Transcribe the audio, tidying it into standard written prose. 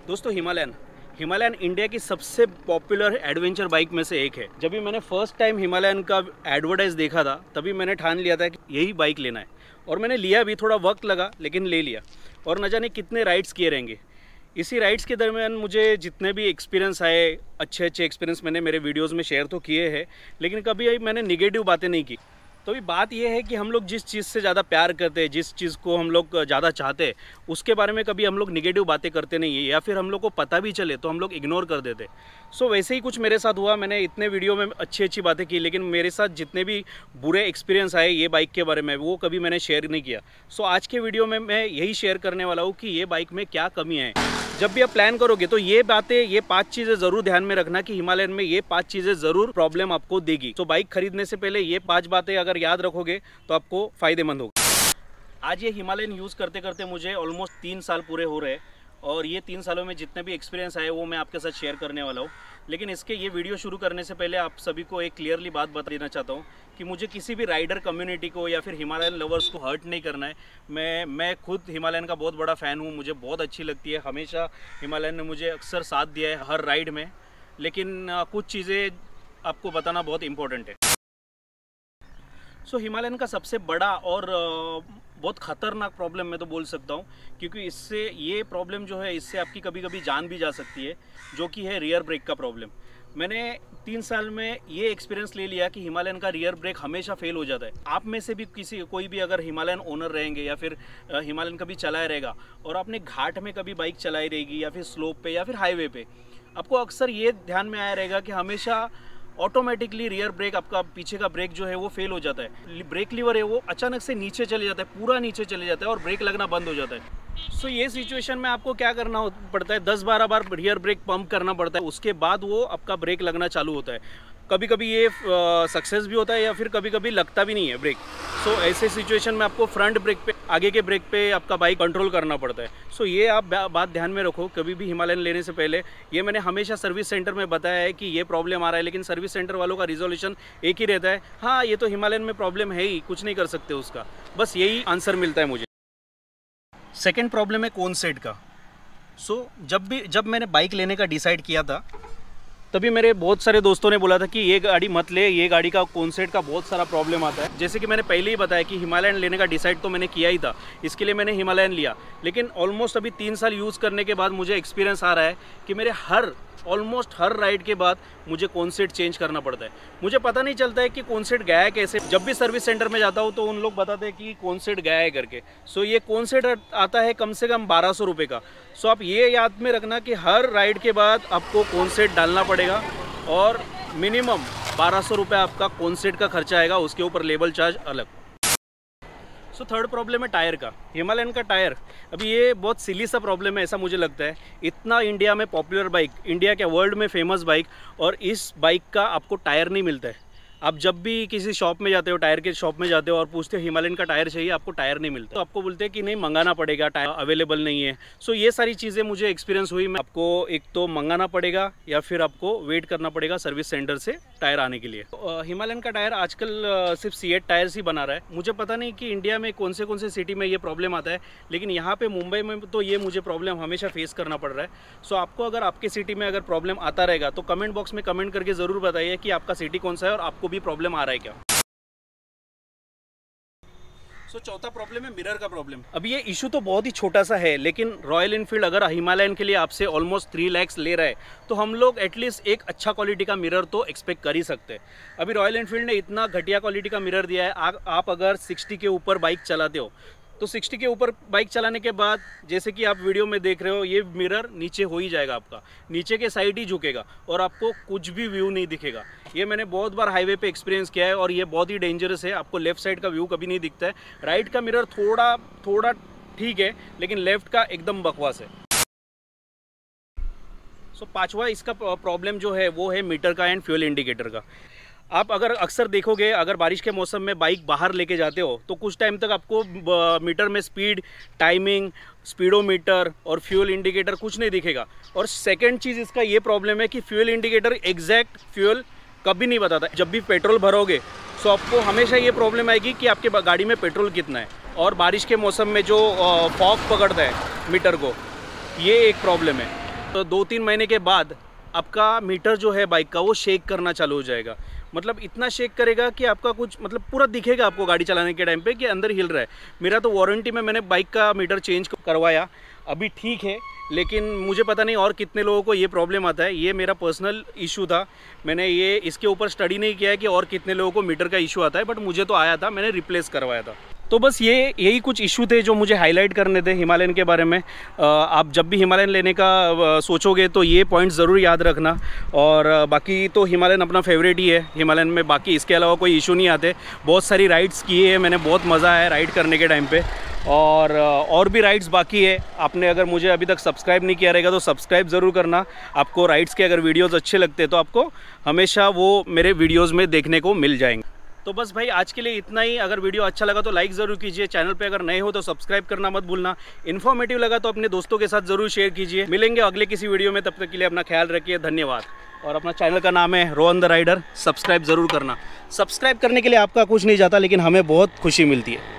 दोस्तों Himalayan India की सबसे पॉपुलर एडवेंचर बाइक में से एक है। जब भी मैंने फर्स्ट टाइम हिमालयन का एडवर्टाइज देखा था तभी मैंने ठान लिया था कि यही बाइक लेना है, और मैंने लिया भी। थोड़ा वक्त लगा लेकिन ले लिया, और न जाने कितने राइड्स किए रहेंगे। इसी राइड्स के दरमियान मुझे जितने भी एक्सपीरियंस आए, अच्छे एक्सपीरियंस मैंने मेरे वीडियोज़ में शेयर तो किए हैं, लेकिन कभी मैंने निगेटिव बातें नहीं की। तो अभी बात यह है कि हम लोग जिस चीज़ से ज़्यादा प्यार करते हैं, जिस चीज़ को हम लोग ज़्यादा चाहते हैं, उसके बारे में कभी हम लोग निगेटिव बातें करते नहीं है, या फिर हम लोग को पता भी चले तो हम लोग इग्नोर कर देते। सो वैसे ही कुछ मेरे साथ हुआ। मैंने इतने वीडियो में अच्छी बातें की, लेकिन मेरे साथ जितने भी बुरे एक्सपीरियंस आए ये बाइक के बारे में, वो कभी मैंने शेयर नहीं किया। सो आज के वीडियो में मैं यही शेयर करने वाला हूँ कि ये बाइक में क्या कमी है। जब भी आप प्लान करोगे तो ये 5 चीज़ें ज़रूर ध्यान में रखना कि हिमालयन में ये 5 चीज़ें ज़रूर प्रॉब्लम आपको देगी। तो बाइक खरीदने से पहले ये 5 बातें अगर याद रखोगे तो आपको फ़ायदेमंद होगा। आज ये हिमालयन यूज़ करते करते मुझे ऑलमोस्ट 3 साल पूरे हो रहे हैं, और ये 3 सालों में जितने भी एक्सपीरियंस आए वो मैं आपके साथ शेयर करने वाला हूँ। लेकिन इसके ये वीडियो शुरू करने से पहले आप सभी को एक क्लियरली बात बता देना चाहता हूँ कि मुझे किसी भी राइडर कम्युनिटी को या फिर हिमालयन लवर्स को हर्ट नहीं करना है। मैं खुद हिमालयन का बहुत बड़ा फ़ैन हूँ, मुझे बहुत अच्छी लगती है। हमेशा हिमालयन ने मुझे अक्सर साथ दिया है हर राइड में, लेकिन कुछ चीज़ें आपको बताना बहुत इम्पोर्टेंट है। सो हिमालयन का सबसे बड़ा और बहुत ख़तरनाक प्रॉब्लम मैं तो बोल सकता हूँ, क्योंकि ये प्रॉब्लम जो है इससे आपकी कभी कभी जान भी जा सकती है, जो कि है रियर ब्रेक का प्रॉब्लम। मैंने 3 साल में ये एक्सपीरियंस ले लिया कि हिमालयन का रियर ब्रेक हमेशा फेल हो जाता है। आप में से भी कोई भी अगर हिमालयन ओनर रहेंगे या फिर हिमालयन कभी चलाया रहेगा, और आपने घाट में कभी बाइक चलाई रहेगी या फिर स्लोप पे या फिर हाईवे पे, आपको अक्सर ये ध्यान में आया रहेगा कि हमेशा ऑटोमेटिकली रियर ब्रेक, आपका पीछे का ब्रेक जो है वो फेल हो जाता है। ब्रेक लीवर है वो अचानक से नीचे चले जाता है, पूरा नीचे चले जाता है और ब्रेक लगना बंद हो जाता है। सो ये सिचुएशन में आपको क्या करना पड़ता है, 10-12 बार रियर ब्रेक पंप करना पड़ता है, उसके बाद वो आपका ब्रेक लगना चालू होता है। कभी कभी ये सक्सेस भी होता है या फिर कभी कभी लगता भी नहीं है ब्रेक। सो ऐसे सिचुएशन में आपको फ्रंट ब्रेक पे, आगे के ब्रेक पे आपका बाइक कंट्रोल करना पड़ता है। सो ये आप बात ध्यान में रखो कभी भी हिमालयन लेने से पहले। ये मैंने हमेशा सर्विस सेंटर में बताया है कि ये प्रॉब्लम आ रहा है, लेकिन सर्विस सेंटर वालों का रिजोल्यूशन एक ही रहता है, हाँ ये तो हिमालयन में प्रॉब्लम है ही, कुछ नहीं कर सकते उसका, बस यही आंसर मिलता है मुझे। सेकेंड प्रॉब्लम है कॉन्सेट का। सो जब मैंने बाइक लेने का डिसाइड किया था तभी मेरे बहुत सारे दोस्तों ने बोला था कि ये गाड़ी मत ले, ये गाड़ी का कॉन्सेट का बहुत सारा प्रॉब्लम आता है। जैसे कि मैंने पहले ही बताया कि हिमालयन लेने का डिसाइड तो मैंने किया ही था, इसके लिए मैंने हिमालयन लिया। लेकिन ऑलमोस्ट अभी 3 साल यूज़ करने के बाद मुझे एक्सपीरियंस आ रहा है कि मेरे ऑलमोस्ट हर राइड के बाद मुझे कॉन्सेट चेंज करना पड़ता है। मुझे पता नहीं चलता है कि कॉन्सेट गया है कैसे। जब भी सर्विस सेंटर में जाता हूँ तो उन लोग बताते हैं कि कॉन्सेट गया है करके। सो ये कॉन्सेट आता है कम से कम 1200 रुपये का। सो आप ये याद में रखना कि हर राइड के बाद आपको कॉन्सेट डालना पड़ेगा, और मिनिमम 1200 रुपये आपका कॉन्सेट का खर्चा आएगा, उसके ऊपर लेबल चार्ज अलग। सो थर्ड प्रॉब्लम है टायर का। हिमालयन का टायर अभी ये बहुत सिली सा प्रॉब्लम है, ऐसा मुझे लगता है। इतना इंडिया में पॉपुलर बाइक, इंडिया के वर्ल्ड में फेमस बाइक, और इस बाइक का आपको टायर नहीं मिलता है। आप जब भी किसी शॉप में जाते हो, टायर के शॉप में जाते हो और पूछते हो हिमालयन का टायर चाहिए, आपको टायर नहीं मिलता। तो आपको बोलते हैं कि नहीं मंगाना पड़ेगा, टायर अवेलेबल नहीं है। सो ये सारी चीज़ें मुझे एक्सपीरियंस हुई। मैं आपको एक तो मंगाना पड़ेगा या फिर आपको वेट करना पड़ेगा सर्विस सेंटर से टायर आने के लिए। हिमालयन का टायर आजकल सिर्फ C8 टायर्स ही बना रहा है। मुझे पता नहीं कि इंडिया में कौन से सिटी में ये प्रॉब्लम आता है, लेकिन यहाँ पे मुंबई में तो ये मुझे प्रॉब्लम हमेशा फेस करना पड़ रहा है। सो आपको अगर आपके सिटी में अगर प्रॉब्लम आता रहेगा तो कमेंट बॉक्स में कमेंट करके ज़रूर बताइए कि आपका सिटी कौन सा है और आपको भी प्रॉब्लम आ रहा है क्या। सो चौथा प्रॉब्लम है मिरर का प्रॉब्लम। अभी ये इशू तो बहुत ही छोटा सा है, लेकिन रॉयल एनफील्ड अगर हिमालयन के लिए आपसे ऑलमोस्ट 3 लाख ले रहा है तो हम लोग एटलीस्ट एक अच्छा क्वालिटी का मिरर तो एक्सपेक्ट कर ही सकते हैं। अभी रॉयल एनफील्ड ने इतना घटिया क्वालिटी का मिरर दिया है। आप अगर 60 के ऊपर बाइक चलाते हो तो 60 के ऊपर बाइक चलाने के बाद, जैसे कि आप वीडियो में देख रहे हो, ये मिरर नीचे हो ही जाएगा, आपका नीचे के साइड ही झुकेगा और आपको कुछ भी व्यू नहीं दिखेगा। ये मैंने बहुत बार हाईवे पे एक्सपीरियंस किया है और ये बहुत ही डेंजरस है। आपको लेफ्ट साइड का व्यू कभी नहीं दिखता है। राइट का मिरर थोड़ा ठीक है, लेकिन लेफ्ट का एकदम बकवास है। सो पांचवा इसका प्रॉब्लम जो है वो है मीटर का एंड फ्यूल इंडिकेटर का। आप अगर अक्सर देखोगे, अगर बारिश के मौसम में बाइक बाहर लेके जाते हो तो कुछ टाइम तक आपको मीटर में स्पीड, टाइमिंग, स्पीडोमीटर और फ्यूल इंडिकेटर कुछ नहीं दिखेगा। और सेकंड चीज़ इसका ये प्रॉब्लम है कि फ्यूल इंडिकेटर एग्जैक्ट फ्यूल कभी नहीं बताता। जब भी पेट्रोल भरोगे तो आपको हमेशा ये प्रॉब्लम आएगी कि आपके गाड़ी में पेट्रोल कितना है। और बारिश के मौसम में जो फॉग पकड़ता है मीटर को, ये एक प्रॉब्लम है। तो 2-3 महीने के बाद आपका मीटर जो है बाइक का वो शेक करना चालू हो जाएगा। मतलब इतना शेक करेगा कि आपका कुछ मतलब पूरा दिखेगा आपको गाड़ी चलाने के टाइम पे कि अंदर हिल रहा है। मेरा तो वारंटी में मैंने बाइक का मीटर चेंज करवाया, अभी ठीक है, लेकिन मुझे पता नहीं और कितने लोगों को ये प्रॉब्लम आता है। ये मेरा पर्सनल इशू था, मैंने ये इसके ऊपर स्टडी नहीं किया है कि और कितने लोगों को मीटर का इशू आता है, बट मुझे तो आया था, मैंने रिप्लेस करवाया था। तो बस यही कुछ इशू थे जो मुझे हाईलाइट करने थे हिमालयन के बारे में। आप जब भी हिमालयन लेने का सोचोगे तो ये पॉइंट ज़रूर याद रखना। और बाकी तो हिमालयन अपना फेवरेट ही है, हिमालयन में बाकी इसके अलावा कोई इशू नहीं आते। बहुत सारी राइड्स किए हैं मैंने, बहुत मज़ा आया राइड करने के टाइम पे। और भी राइड्स बाकी है। आपने अगर मुझे अभी तक सब्सक्राइब नहीं किया रहेगा तो सब्सक्राइब ज़रूर करना। आपको राइड्स के अगर वीडियोज़ अच्छे लगते हैं तो आपको हमेशा वो मेरे वीडियोज़ में देखने को मिल जाएंगे। तो बस भाई आज के लिए इतना ही। अगर वीडियो अच्छा लगा तो लाइक ज़रूर कीजिए, चैनल पे अगर नए हो तो सब्सक्राइब करना मत भूलना। इन्फॉर्मेटिव लगा तो अपने दोस्तों के साथ ज़रूर शेयर कीजिए। मिलेंगे अगले किसी वीडियो में, तब तक के लिए अपना ख्याल रखिए। धन्यवाद। और अपना चैनल का नाम है रोहन द राइडर, सब्सक्राइब ज़रूर करना। सब्सक्राइब करने के लिए आपका कुछ नहीं जाता, लेकिन हमें बहुत खुशी मिलती है।